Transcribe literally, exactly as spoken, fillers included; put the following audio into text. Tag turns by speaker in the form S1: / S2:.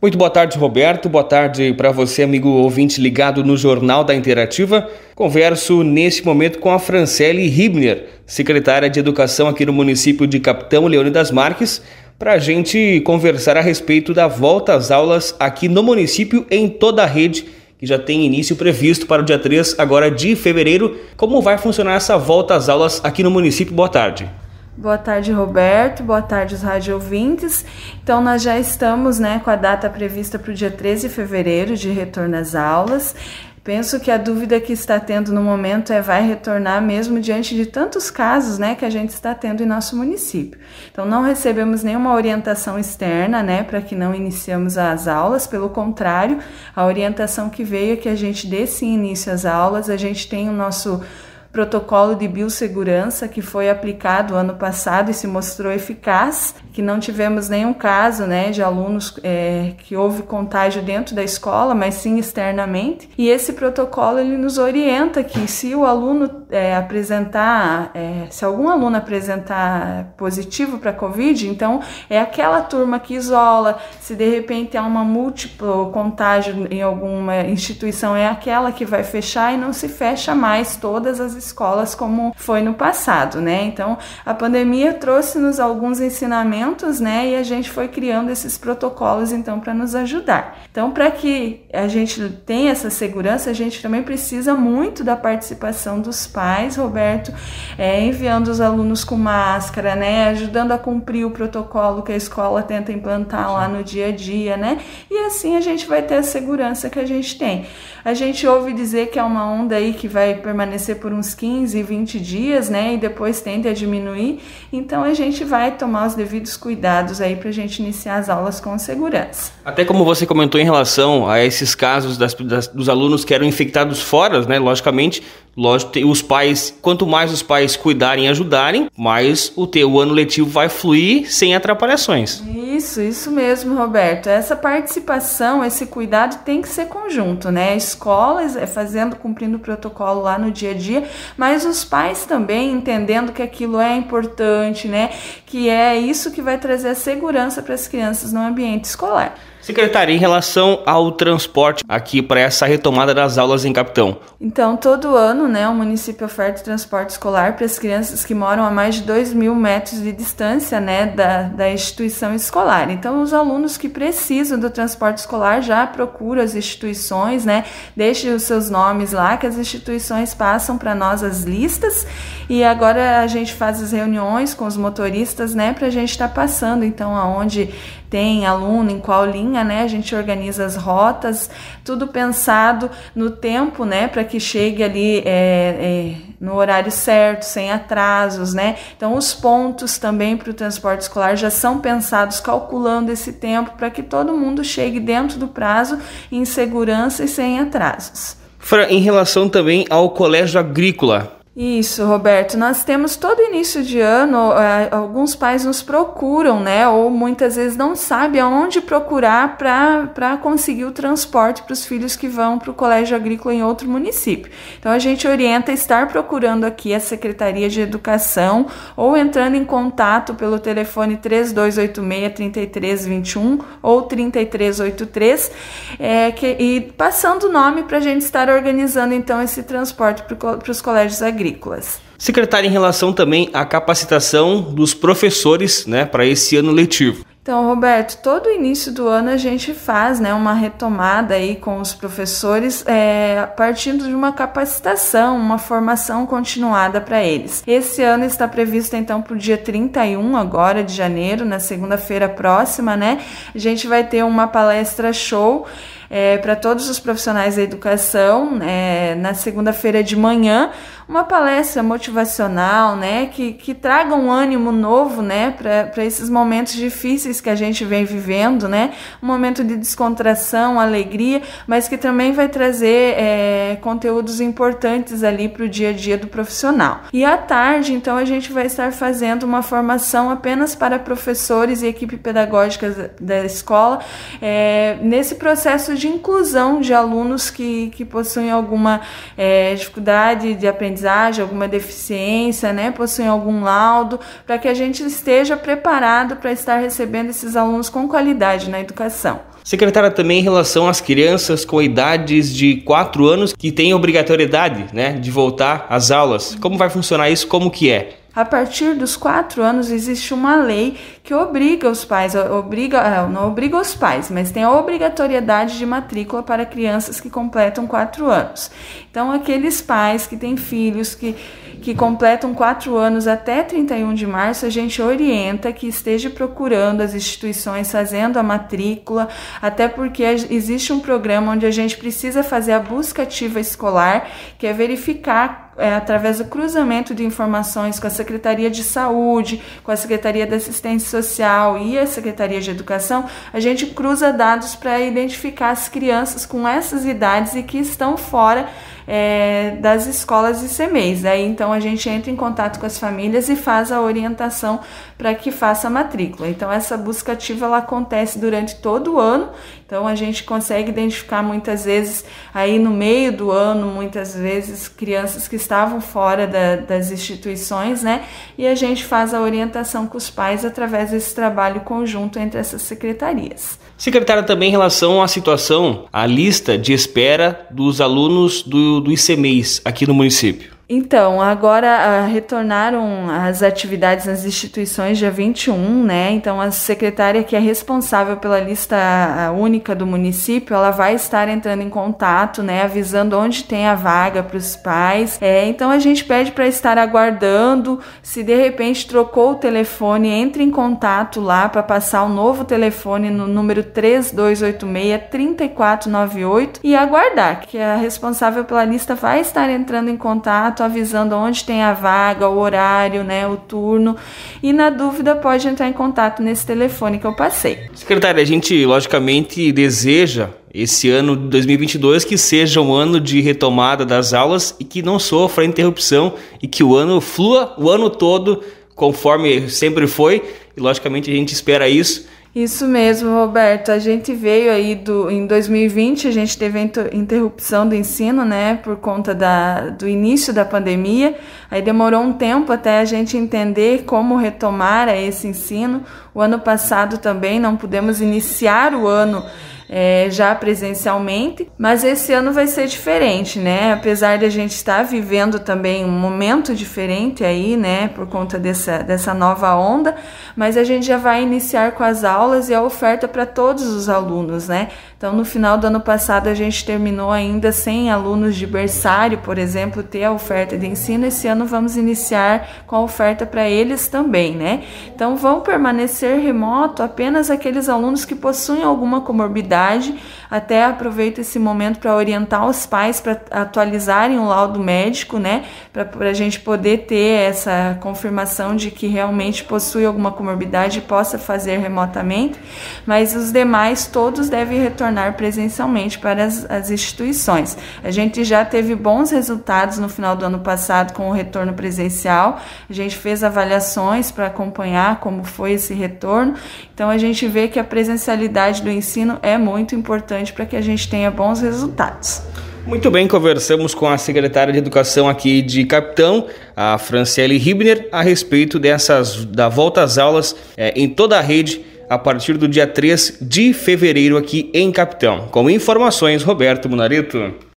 S1: Muito boa tarde, Roberto. Boa tarde para você, amigo ouvinte ligado no Jornal da Interativa. Converso neste momento com a Franciele Hibner, secretária de Educação aqui no município de Capitão Leônidas Marques, para a gente conversar a respeito da volta às aulas aqui no município em toda a rede, que já tem início previsto para o dia três agora de fevereiro. Como vai funcionar essa volta às aulas aqui no município? Boa tarde.
S2: Boa tarde, Roberto. Boa tarde, os rádio ouvintes. Então, nós já estamos né, com a data prevista para o dia treze de fevereiro de retorno às aulas. Penso que a dúvida que está tendo no momento é vai retornar mesmo diante de tantos casos né, que a gente está tendo em nosso município. Então, não recebemos nenhuma orientação externa né, para que não iniciemos as aulas. Pelo contrário, a orientação que veio é que a gente dê sim início às aulas. A gente tem o nosso protocolo de biossegurança que foi aplicado ano passado e se mostrou eficaz, que não tivemos nenhum caso né, de alunos é, que houve contágio dentro da escola, mas sim externamente. E esse protocolo ele nos orienta que se o aluno é, apresentar, é, se algum aluno apresentar positivo para Covid, então é aquela turma que isola. Se de repente há uma múltiplo contágio em alguma instituição, é aquela que vai fechar e não se fecha mais todas as escolas como foi no passado, né? Então, a pandemia trouxe-nos alguns ensinamentos, né? E a gente foi criando esses protocolos, então, para nos ajudar. Então, para que a gente tenha essa segurança, a gente também precisa muito da participação dos pais, Roberto, é, enviando os alunos com máscara, né? Ajudando a cumprir o protocolo que a escola tenta implantar lá no dia a dia, né? E assim a gente vai ter a segurança que a gente tem. A gente ouve dizer que é uma onda aí que vai permanecer por uns quinze, vinte dias, né, e depois tende a diminuir, então a gente vai tomar os devidos cuidados aí para a gente iniciar as aulas com segurança.
S1: Até como você comentou em relação a esses casos das, das, dos alunos que eram infectados fora, né, logicamente, lógico, os pais, quanto mais os pais cuidarem e ajudarem, mais o teu ano letivo vai fluir sem atrapalhações.
S2: Isso, isso mesmo, Roberto. Essa participação, esse cuidado tem que ser conjunto, né? Escolas é fazendo, cumprindo o protocolo lá no dia a dia, mas os pais também entendendo que aquilo é importante, né? Que é isso que vai trazer a segurança para as crianças no ambiente escolar.
S1: Secretária, em relação ao transporte aqui para essa retomada das aulas em Capitão?
S2: Então, todo ano, né, o município oferta transporte escolar para as crianças que moram a mais de dois mil metros de distância, né, da, da instituição escolar. Então, os alunos que precisam do transporte escolar já procuram as instituições, né, deixem os seus nomes lá, que as instituições passam para nós as listas e agora a gente faz as reuniões com os motoristas, né, para a gente estar tá passando, então, aonde tem aluno, em qual linha, né? A gente organiza as rotas, tudo pensado no tempo, né? Para que chegue ali é, é, no horário certo, sem atrasos, né? Então, os pontos também para o transporte escolar já são pensados, calculando esse tempo para que todo mundo chegue dentro do prazo, em segurança e sem atrasos.
S1: Fran, em relação também ao colégio agrícola,
S2: isso, Roberto, nós temos todo início de ano, alguns pais nos procuram, né, ou muitas vezes não sabem aonde procurar para conseguir o transporte para os filhos que vão para o colégio agrícola em outro município. Então a gente orienta a estar procurando aqui a Secretaria de Educação ou entrando em contato pelo telefone três dois oito seis, três três dois um ou três três oito três é, que, e passando o nome para a gente estar organizando então esse transporte para os colégios agrícolas. Agrícolas.
S1: Secretária, em relação também à capacitação dos professores, né, para esse ano letivo.
S2: Então, Roberto, todo início do ano a gente faz, né, uma retomada aí com os professores, é, partindo de uma capacitação, uma formação continuada para eles. Esse ano está previsto, então, para o dia trinta e um agora de janeiro, na segunda-feira próxima, né, a gente vai ter uma palestra show É, para todos os profissionais da educação, é, na segunda-feira de manhã, uma palestra motivacional, né, que, que traga um ânimo novo, né, para esses momentos difíceis que a gente vem vivendo, né, um momento de descontração, alegria, mas que também vai trazer é, conteúdos importantes ali para o dia a dia do profissional. E à tarde, então, a gente vai estar fazendo uma formação apenas para professores e equipe pedagógica da escola, é, nesse processo de de inclusão de alunos que, que possuem alguma é, dificuldade de aprendizagem, alguma deficiência, né, possuem algum laudo, para que a gente esteja preparado para estar recebendo esses alunos com qualidade na educação.
S1: Secretária, também em relação às crianças com idades de quatro anos que têm obrigatoriedade, né, de voltar às aulas, como vai funcionar isso, como que é?
S2: A partir dos quatro anos existe uma lei que obriga os pais, obriga, não obriga os pais, mas tem a obrigatoriedade de matrícula para crianças que completam quatro anos. Então, aqueles pais que têm filhos que, que completam quatro anos até trinta e um de março, a gente orienta que esteja procurando as instituições, fazendo a matrícula, até porque existe um programa onde a gente precisa fazer a busca ativa escolar, que é verificar É, através do cruzamento de informações com a Secretaria de Saúde, com a Secretaria da Assistência Social e a Secretaria de Educação, a gente cruza dados para identificar as crianças com essas idades e que estão fora é, das escolas e C M E Is. Aí, então, a gente entra em contato com as famílias e faz a orientação para que faça a matrícula. Então, essa busca ativa ela acontece durante todo o ano. Então, a gente consegue identificar muitas vezes, aí no meio do ano, muitas vezes, crianças que estavam fora da, das instituições, né? E a gente faz a orientação com os pais através desse trabalho conjunto entre essas secretarias.
S1: Secretária, também em relação à situação, a lista de espera dos alunos do, do I C M E Is aqui no município.
S2: Então, agora uh, retornaram as atividades nas instituições dia vinte e um, né? Então, a secretária que é responsável pela lista única do município, ela vai estar entrando em contato, né? Avisando onde tem a vaga para os pais. É, então, a gente pede para estar aguardando. Se de repente trocou o telefone, entre em contato lá para passar o novo telefone no número três dois oito seis, três quatro nove oito e aguardar, que a responsável pela lista vai estar entrando em contato, avisando onde tem a vaga, o horário, né, o turno, e na dúvida pode entrar em contato nesse telefone que eu passei.
S1: Secretária, a gente logicamente deseja esse ano de dois mil e vinte e dois que seja um ano de retomada das aulas e que não sofra interrupção e que o ano flua o ano todo conforme sempre foi, e logicamente a gente espera isso.
S2: Isso mesmo, Roberto. A gente veio aí do, em dois mil e vinte, a gente teve a interrupção do ensino, né, por conta da, do início da pandemia. Aí demorou um tempo até a gente entender como retomar esse ensino. O ano passado também não pudemos iniciar o ano É, já presencialmente, mas esse ano vai ser diferente, né? Apesar de a gente estar vivendo também um momento diferente aí, né? Por conta dessa, dessa nova onda, mas a gente já vai iniciar com as aulas e a oferta para todos os alunos, né? Então, no final do ano passado, a gente terminou ainda sem alunos de berçário, por exemplo, ter a oferta de ensino. Esse ano vamos iniciar com a oferta para eles também, né? Então, vão permanecer remoto apenas aqueles alunos que possuem alguma comorbidade. Até aproveito esse momento para orientar os pais para atualizarem o laudo médico, né? Para a gente poder ter essa confirmação de que realmente possui alguma comorbidade e possa fazer remotamente. Mas os demais, todos devem retornar presencialmente para as, as instituições. A gente já teve bons resultados no final do ano passado com o retorno presencial. A gente fez avaliações para acompanhar como foi esse retorno. Então, a gente vê que a presencialidade do ensino é muito importante para que a gente tenha bons resultados.
S1: Muito bem, conversamos com a secretária de Educação aqui de Capitão, a Franciele Hibner, a respeito dessas, da volta às aulas é, em toda a rede a partir do dia três de fevereiro aqui em Capitão. Com informações, Roberto Munarito.